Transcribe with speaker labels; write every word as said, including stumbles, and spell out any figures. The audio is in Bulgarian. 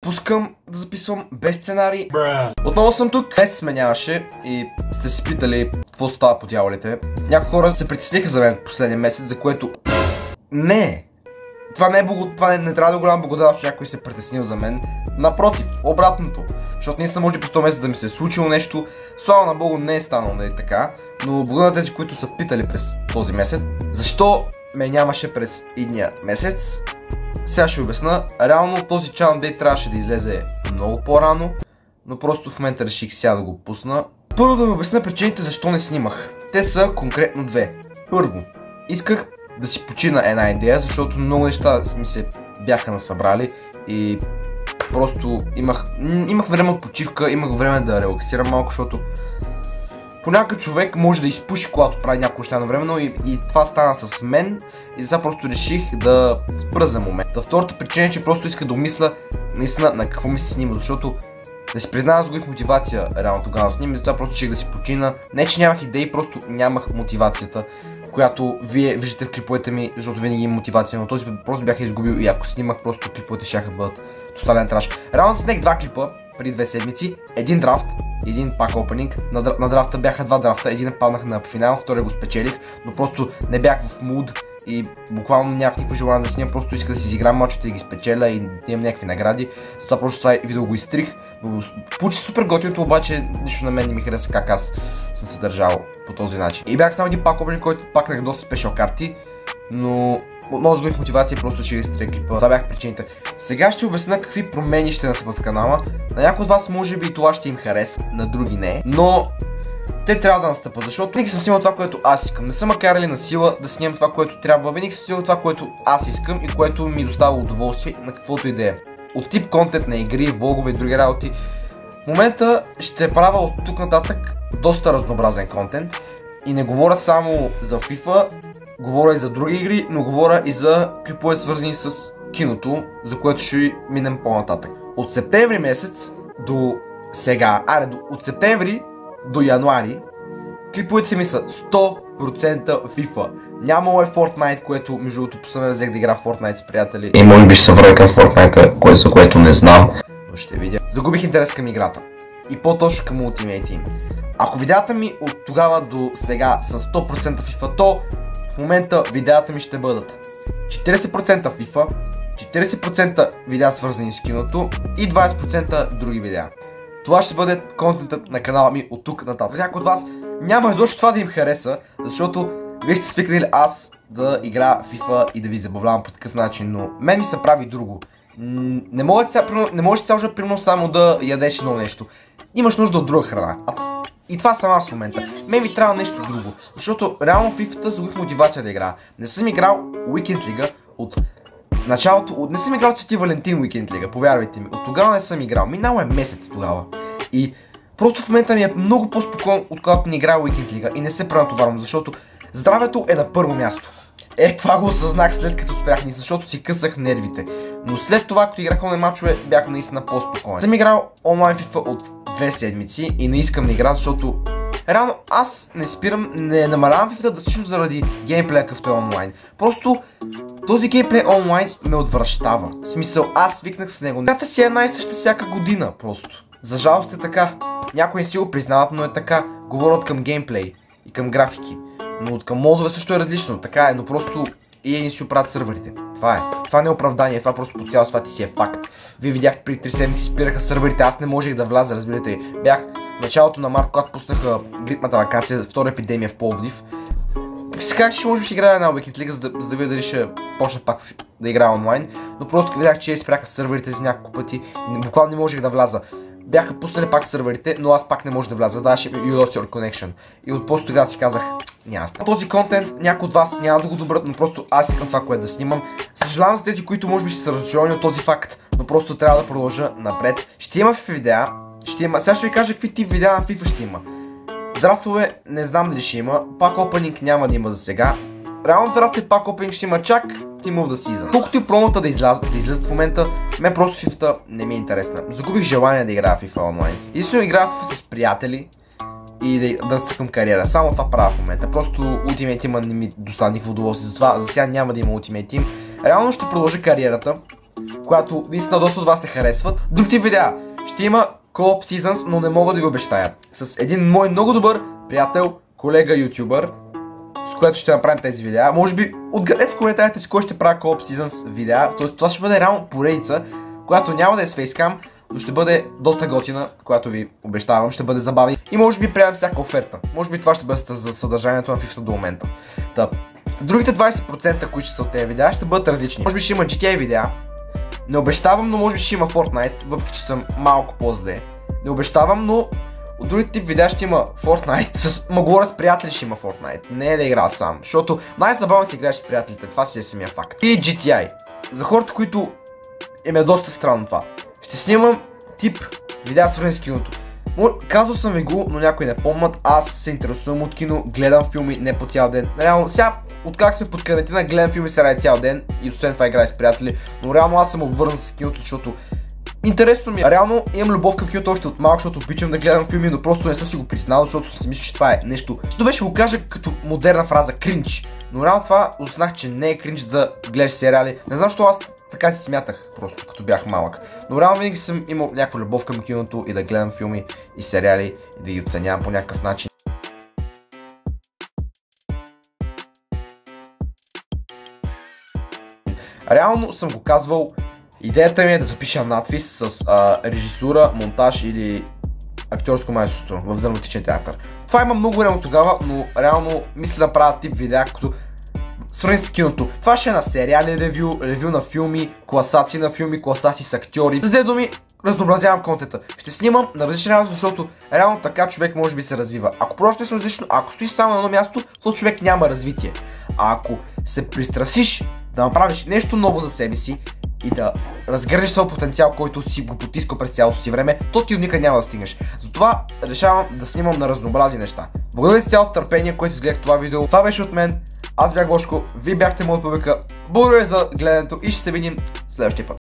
Speaker 1: пускам да записвам без сценарий. Отново съм тук. Днес сменяваше и сте си питали какво става по дяволите. Някои хора се притесниха за мен последния месец, за което... Не! Това не е благо... това не, не трябва да е голяма благодарност, че някой се е притеснил за мен. Напротив, обратното. Защото наистина може по този месец да ми се е случило нещо. Слава на Богу, не е станало, не е така. Но благодаря на тези, които са питали през този месец, защо ме нямаше през идния месец. Сега ще обясна. Реално този Challenge Day трябваше да излезе много по-рано, но просто в момента реших сега да го пусна. Първо да ви обясня причините защо не снимах. Те са конкретно две. Първо, исках да си почина една идея, защото много неща ми се бяха насъбрали и просто имах, имах време от почивка, имах време да релаксирам малко, защото понякога човек може да изпуши, когато прави някои неща навременно и, и това стана с мен и затова просто реших да спра за момента. Втората причина е, че просто иска да умисля наистина на какво ми се снима, защото да си признавам, загубих мотивация реално тогава да снимам и затова просто ще да си почина. Не че нямах идеи, просто нямах мотивацията, която вие виждате в клиповете ми, защото винаги имам мотивация, но този просто бях изгубил и ако снимах, просто клиповете щяха бъдат тотален траш. Реално заснех два клипа преди две седмици, един драфт, един пак опенинг. На, на драфта бяха два драфта, един паднах на финал, втория го спечелих, но просто не бях в муд и буквално нямах никакво желание да снимам, просто исках да си изиграм мачовете и ги спечеля и имам някакви награди. Затова просто това видео го изтрих. Но получи супер готиното, обаче нищо на мен не ми хареса как аз съм се държал по този начин. И бях само един пак опенинг, който пакнах доста спешъл карти, но отново загубих мотивация и просто ще изтрия клипа. Това бяха причините. Сега ще обясня какви промени ще настъпят в канала. На някои от вас може би това ще им хареса, на други не, но те трябва да настъпат, защото винаги съм снимал това, което аз искам. Не съм карали на сила да снимам това, което трябва. Винаги съм снимал това, което аз искам и което ми достава удоволствие на каквото и да е. От тип контент на игри, влогове и други работи. В момента ще правя от тук нататък доста разнообразен контент. И не говоря само за FIFA, говоря и за други игри, но говоря и за клипове свързани с киното, за което ще минем по-нататък. От септември месец до сега, аре, от септември до януари, клиповете ми са сто процента FIFA. Нямало е Fortnite, което между другото последно взех да игра в Fortnite с приятели. И може би ще се върна към Fortnite, кое за което не знам. Но ще видя. Загубих интерес към играта. И по-точно към Ultimate Team. Ако видеята ми от тогава до сега са сто процента FIFA, то в момента видеята ми ще бъдат четиридесет процента FIFA, четиридесет процента видеа свързани с киното и двадесет процента други видеа. Това ще бъде контентът на канала ми от тук нататък. За някой от вас няма изобщо това да им хареса, защото вие сте свикнали аз да игра FIFA и да ви забавлявам по такъв начин, но мен ми се прави друго. Не може цял живот примерно само да ядеш едно нещо. Имаш нужда от друга храна. И това съм аз в момента. Мен ми трябва нещо друго. Защото реално в FIFA-та загубих мотивация да играя. Не съм играл Weekend League от началото, от... не съм играл Свети Валентин Weekend League, повярвайте ми. От тогава не съм играл. Минало е месец тогава. И просто в момента ми е много по-спокойно, отколкото не играя Weekend League и не се пренатоварвам, защото здравето е на първо място. Е, това го осъзнах след като спрях, защото си късах нервите. Но след това, като играх онлайн мачове, бях наистина по-спокоен. Съм играл онлайн FIFA от две седмици и не искам да игра, защото реално аз не спирам, не намалявам FIFA да всичко заради геймплея какъвто е онлайн. Просто този геймплей онлайн ме отвращава. В смисъл, аз свикнах с него. Играта си е една и съща всяка година просто. За жалост е така. Някои не си го признават, но е така. Говорят към геймплей и към графики. Но от към модове също е различно, така е, но просто и е не си оправят сървърите. Това е. Това не е оправдание, това просто по цял свят и си е факт. Вие видяхте преди три седмици спираха сървърите, аз не можех да вляза, разбирате ли. Бях в началото на март, когато пуснаха грипната вакансия, втора епидемия в Пловдив. Си казах, че може би ще играя една Weekend League, за да, за да видя дали ще почна пак да играя онлайн. Но просто видях, че спряха сървърите за няколко пъти и буквално не можех да вляза. Бяха пуснали пак сървърите, но аз пак не можех да вляза, даваше You lost your connection. И от просто тогава си казах, няма става. Този контент някой от вас няма да го добрат, но просто аз искам това, което да снимам. Съжалявам за тези, които може би ще са разочаровани от този факт, но просто трябва да продължа напред. Ще има FIFA видеа, ще има, сега ще ви кажа какви тип видеа на FIFA ще има. Драфтове не знам дали ще има, пак опенинг няма да има за сега. Реално драфт и пак опенинг ще има чак Team of the Season. Колкото и промата да излязат, да излязат в момента, мен просто FIFA-та не ми е интересна. Загубих желание да играя FIFA онлайн. Единствено играя FIFA с приятели и да, да съкам кариера. Само това правя в момента. Просто Ultimate Team не ми достава никакво удоволствие. Затова за сега няма да има Ultimate Team. Реално ще продължа кариерата която наистина доста от вас се харесват. Друг тип видеа. Ще има Co-op Seasons, но не мога да ви обещая. С един мой много добър приятел, колега ютубър, с което ще направим тези видеа. Може би отгадете в коментарите с кой ще правя Co-op Seasons видеа. Тоест това ще бъде реално поредица, която няма да е с фейскам, но ще бъде доста готина, която ви обещавам, ще бъде забавна. И може би приемам всяка оферта. Може би това ще бъде за съдържанието на FIFA до момента. Та, другите двайсет процента, които ще са от тези видеа, ще бъдат различни. Може би ще има джи ти ей видеа. Не обещавам, но може би ще има Fortnite, въпреки че съм малко по-зле. Не обещавам, но от другите тип видеа ще има Fortnite. С... Ма говоря с приятели ще има Fortnite. Не е да игра сам, защото най-забавно си играеш с приятелите, това си е самия факт. И джи ти ей. За хората, които им е доста странно това. Ще снимам тип видеа свързани с киното. Казвал съм ви го, но някои не помнят. Аз се интересувам от кино, гледам филми не по цял ден. Реално, сега, откак сме под карантина, гледам филми се ради цял ден и освен това играя с приятели. Но реално аз съм обвързан с киното, защото интересно ми е. Реално имам любов към киното още от малко, защото обичам да гледам филми, но просто не съм си го признал, защото си мисля, че това е нещо. Ще беше го кажа като модерна фраза кринч. Но реално това узнах, че не е кринч да гледаш сериали. Не знам, защо аз така си смятах просто, като бях малък. Но реално винаги съм имал някаква любов към киното и да гледам филми и сериали и да ги оценявам по някакъв начин. Реално съм го казвал, идеята ми е да запиша надпис с а, режисура, монтаж или актьорско майсторство в драматичен театър. Това има много време тогава, но реално мисля да правя тип видеа, като свързани с киното. Това ще е на сериали ревю, ревю на филми, класации на филми, класации с актьори. За две думи, разнообразявам контента. Ще снимам на различни работи, защото реално така човек може би се развива. Ако просто е различно, ако стоиш само на едно място, то човек няма развитие. А ако се пристрасиш да направиш нещо ново за себе си и да разгърнеш своя потенциал, който си го потискал през цялото си време, то ти никъде няма да стигнеш. Затова решавам да снимам на разнообразни неща. Благодаря за цялото търпение, което изгледах това видео. Това беше от мен. Аз бях Гошко, вие бяхте моят публика. Благодаря за гледането и ще се видим следващия път.